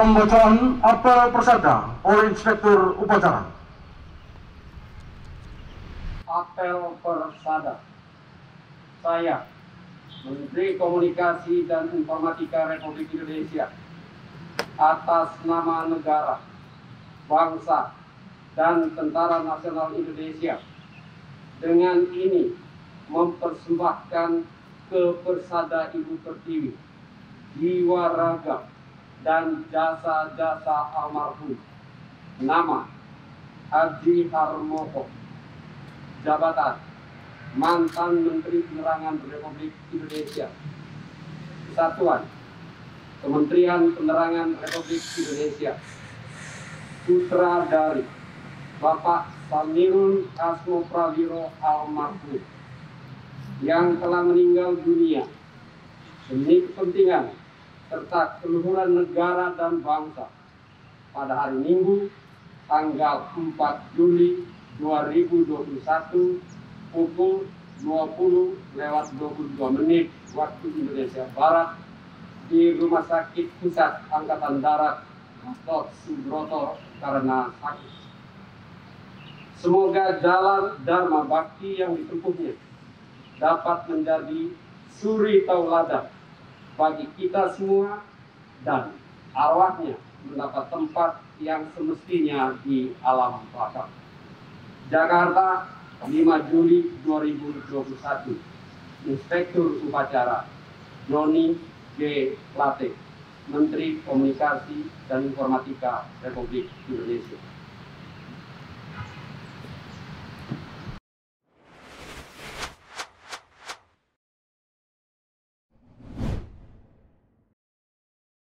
Pembacaan apel persada oleh Inspektur Upacara. Apel persada. Saya, Menteri Komunikasi dan Informatika Republik Indonesia, atas nama negara, bangsa, dan Tentara Nasional Indonesia, dengan ini mempersembahkan ke Persada Ibu Pertiwi jiwa raga dan jasa-jasa almarhum. Nama: Haji Harmoko. Jabatan: Mantan Menteri Penerangan Republik Indonesia. Kesatuan: Kementerian Penerangan Republik Indonesia. Putra dari Bapak Samirul Asmo Prawiro almarhum yang telah meninggal dunia demi kepentingan serta keluhuran negara dan bangsa pada hari Minggu tanggal 4 Juli 2021 pukul 20:22 waktu Indonesia Barat di Rumah Sakit Pusat Angkatan Darat Gatot Subroto karena sakit. Semoga jalan Dharma Bakti yang ditempuhnya dapat menjadi suri tauladan bagi kita semua dan arwahnya mendapat tempat yang semestinya di alam baka. Jakarta, 5 Juli 2021. Inspektur Upacara Joni G. Plate, Menteri Komunikasi dan Informatika Republik Indonesia.